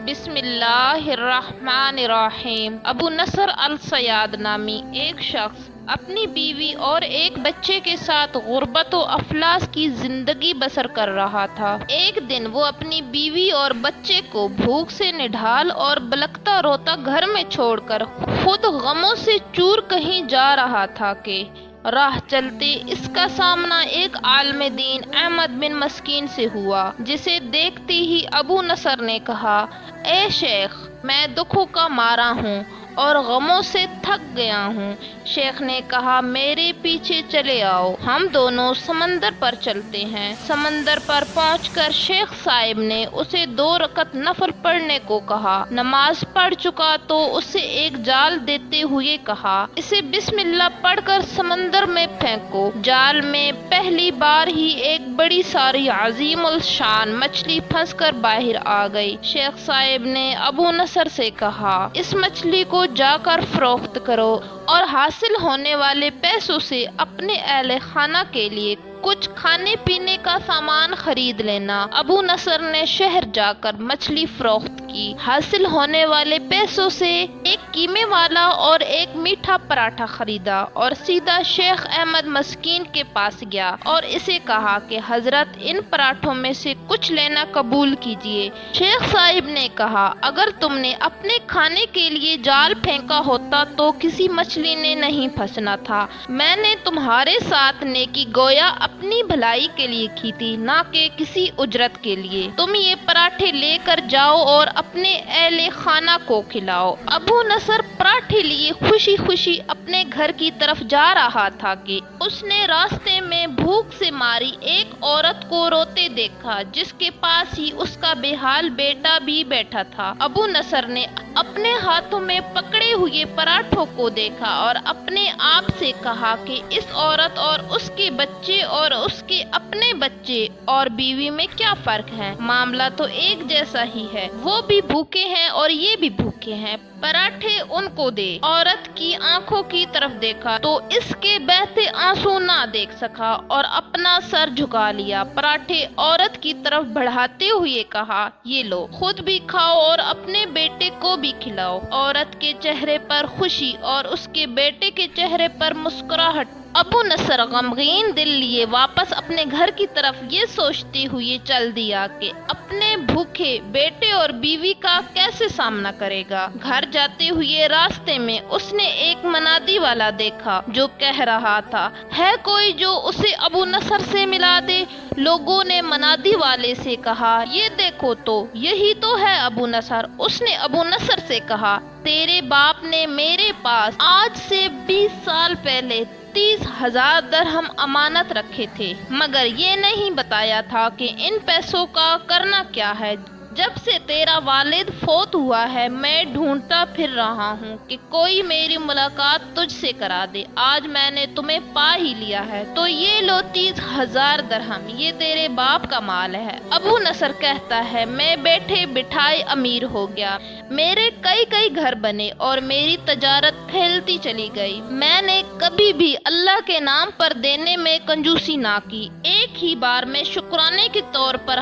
بسم اللہ الرحمن الرحیم۔ ابو نصر الصیاد نامی ایک شخص اپنی بیوی اور ایک بچے کے ساتھ غربت و افلاس کی زندگی بسر کر رہا تھا۔ ایک دن وہ اپنی بیوی اور بچے کو بھوک سے نڈھال اور بلکتا روتا گھر میں چھوڑ کر خود غموں سے چور کہیں جا رہا تھا کہ راہ چلتے اس کا سامنا ایک عالم دین احمد بن مسکین سے ہوا، جسے دیکھتے ہی ابو نصر نے کہا، اے شیخ، میں دکھوں کا مارا ہوں اور غموں سے تھک گیا ہوں۔ شیخ نے کہا، میرے پیچھے چلے آؤ، ہم دونوں سمندر پر چلتے ہیں۔ سمندر پر پہنچ کر شیخ صاحب نے اسے 2 رکعت نفل پڑھنے کو کہا۔ نماز پڑھ چکا تو اسے ایک جال دیتے ہوئے کہا، اسے بسم اللہ پڑھ کر سمندر میں پھینکو۔ جال میں پہلی بار ہی ایک بڑی ساری عظیم الشان مچھلی پھنس کر باہر آ گئی۔ شیخ صاحب نے ابو نصر سے کہا، اس مچھلی کو جا کر فروخت کرو اور حاصل ہونے والے پیسوں سے اپنے اہل خانہ کے لیے کچھ کھانے پینے کا سامان خرید لینا۔ ابو نصر نے شہر جا کر مچھلی فروخت کی۔ حاصل ہونے والے پیسوں سے ایک قیمے والا اور ایک میٹھا پراٹھا خریدا اور سیدھا شیخ احمد مسکین کے پاس گیا اور اسے کہا کہ حضرت، ان پراٹھوں میں سے کچھ لینا قبول کیجیے۔ شیخ صاحب نے کہا، اگر تم نے اپنے کھانے کے لیے جال پھینکا ہوتا تو کسی مچھلی نے نہیں پھنسنا تھا۔ میں نے تمہارے ساتھ نیکی گویا اپنی بھلائی کے لیے کی تھی، نہ کہ کسی اجرت کے لیے۔ تم یہ پراٹھے لے کر جاؤ اور اپنے اہل خانہ کو کھلاؤ۔ ابو نصر پراٹھے لیے خوشی خوشی اپنے گھر کی طرف جا رہا تھا کہ اس نے راستے میں بھوک سے ماری ایک عورت کو روتے دیکھا، جس کے پاس ہی اس کا بے حال بیٹا بھی بیٹھا تھا۔ ابو نصر نے اپنے ہاتھوں میں پکڑے ہوئے پراٹھوں کو دیکھا اور اپنے آپ سے کہا کہ اس عورت اور اس کے بچے اور اس کے اپنے بچے اور بیوی میں کیا فرق ہے؟ معاملہ تو ایک جیسا ہی ہے، وہ بھی بھوکے ہیں اور یہ بھی بھوکے ہیں، پراٹھے ان کو دے۔ عورت کی آنکھوں کی طرف دیکھا تو اس کے بہتے آنسو نہ دیکھ سکا اور اپنا سر جھکا لیا۔ پراٹھے عورت کی طرف بڑھاتے ہوئے کہا، یہ لو، خود بھی کھاؤ اور اپنے بیٹے کو بھی کھلاؤ۔ عورت کے چہرے پر خوشی اور اس کے بیٹے کے چہرے پر مسکراہٹ۔ ابو نصر غمگین دل لیے واپس اپنے گھر کی طرف یہ سوچتے ہوئے چل دیا کہ اپنے بھوکے بیٹے اور بیوی کا کیسے سامنا کرے گا۔ گھر جاتے ہوئے راستے میں اس نے ایک منادی والا دیکھا جو کہہ رہا تھا، ہے کوئی جو اسے ابو نصر سے ملا دے؟ لوگوں نے منادی والے سے کہا، یہ دیکھو تو، یہی تو ہے ابو نصر۔ اس نے ابو نصر سے کہا، تیرے باپ نے میرے پاس آج سے 20 سال پہلے 30,000 درہم امانت رکھے تھے، مگر یہ نہیں بتایا تھا کہ ان پیسوں کا کرنا کیا ہے۔ جب سے تیرا والد فوت ہوا ہے میں ڈھونڈتا پھر رہا ہوں کہ کوئی میری ملاقات تجھ سے کرا دے۔ آج میں نے تمہیں پا ہی لیا ہے، تو یہ لو 30,000 درہم، یہ تیرے باپ کا مال ہے۔ ابو نصر کہتا ہے، میں بیٹھے بٹھائے امیر ہو گیا، میرے کئی گھر بنے اور میری تجارت پھیلتی چلی گئی۔ میں نے کبھی بھی اللہ کے نام پر دینے میں کنجوسی نہ کی۔ ایک ہی بار میں شکرانے کے طور پر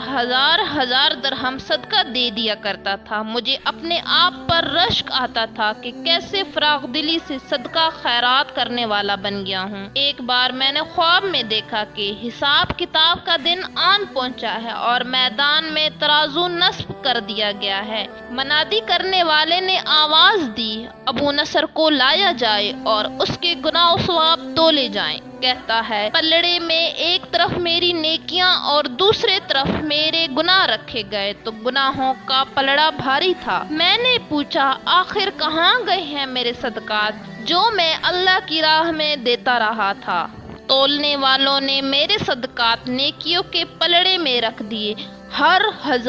1000 درہم صدقہ دے دیا کرتا تھا۔ مجھے اپنے آپ پر رشک آتا تھا کہ کیسے فراغ دلی سے صدقہ خیرات کرنے والا بن گیا ہوں۔ ایک بار میں نے خواب میں دیکھا کہ حساب کتاب کا دن آن پہنچا ہے اور میدان میں ترازو نصب کر دیا گیا ہے۔ منادی کرنے والے نے آواز دی، ابو نصر کو لایا جائے اور اس کے گناہ و ثواب تولے جائیں۔ کہتا ہے، پلڑے میں ایک طرف میری نیکیاں اور دوسرے طرف میرے گناہ رکھے گئے تو گناہوں کا پلڑا بھاری تھا۔ میں نے پوچھا، آخر کہاں گئے ہیں میرے صدقات جو میں اللہ کی راہ میں دیتا رہا تھا؟ تولنے والوں نے میرے صدقات نیکیوں کے پلڑے میں رکھ دیے۔ ہر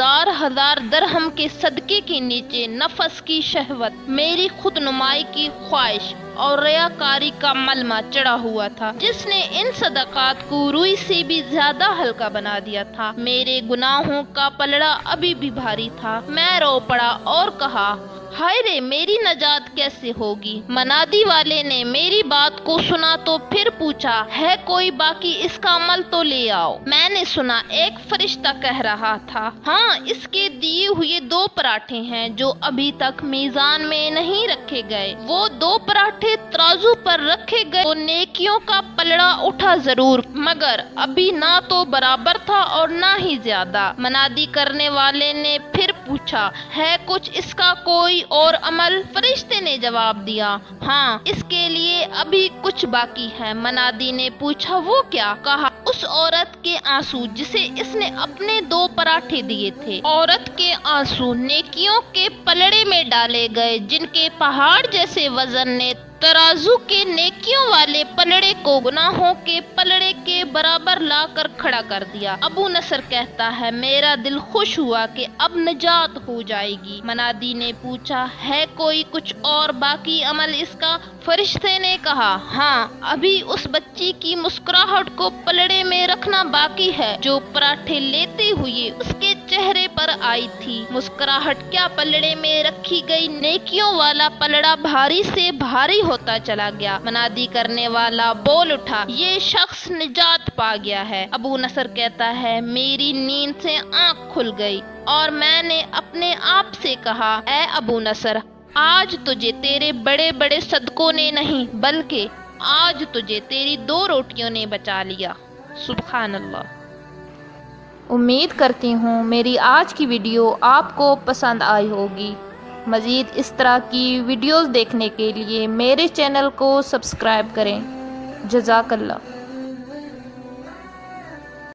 1000 درہم کے صدقے کے نیچے نفس کی شہوت، میری خود نمائی کی خواہش اور ریاکاری کا ملمہ چڑھا ہوا تھا، جس نے ان صدقات کو روئی سے بھی زیادہ ہلکا بنا دیا تھا۔ میرے گناہوں کا پلڑا ابھی بھی بھاری تھا۔ میں رو پڑا اور کہا، हाय रे, मेरी नजात कैसे होगी। मनादी वाले ने मेरी बात को सुना तो फिर पूछा, है कोई बाकी, इसका अमल तो ले आओ। मैंने सुना एक फरिश्ता कह रहा था, हाँ, इसके दिए हुए 2 पराठे हैं जो अभी तक मीज़ान में नहीं रखे गए। वो 2 पराठे तराजू पर रखे गए तो नेकियों का पलड़ा उठा जरूर, मगर अभी ना तो बराबर था और ना ही ज्यादा। मनादी करने वाले ने फिर पूछा, है कुछ इसका कोई और अमल। फरिश्ते ने जवाब दिया, हाँ, इसके लिए अभी कुछ बाकी है। मनादी ने पूछा, वो क्या। कहा, उस औरत के आंसू जिसे इसने अपने 2 पराठे दिए थे। औरत के आंसू नेकियों के पलड़े में डाले गए, जिनके पहाड़ जैसे वजन ने तराजू के नेकियों वाले पलड़े को गुनाहों के पलड़े के बराबर लाकर खड़ा कर दिया। अबू नसर कहता है, मेरा दिल खुश हुआ कि अब निजात हो जाएगी। मनादी ने पूछा, है कोई कुछ और बाकी अमल इसका। फरिश्ते ने कहा, हाँ, अभी उस बच्ची की मुस्कुराहट को पलड़े में रखना बाकी है जो पराठे लेते हुए उसके चेहरे पर आई थी। मुस्कुराहट क्या पलड़े में रखी गई नेकियों वाला पलड़ा भारी से भारी होता चला गया। मनादी करने वाला बोल उठा, ये शख्स निजात पा गया है। अबू नसर कहता है, मेरी नींद से आंख खुल गई और मैंने अपने आप से कहा, ऐ अबू नसर, आज तुझे तेरे बड़े बड़े सदकों ने नहीं, बल्कि आज तुझे तेरी 2 रोटियों ने बचा लिया। सुभान अल्लाह। उम्मीद करती हूँ मेरी आज की वीडियो आपको पसंद आई होगी। मज़ीद इस तरह की वीडियोस देखने के लिए मेरे चैनल को सब्सक्राइब करें। जज़ाकल्लाह।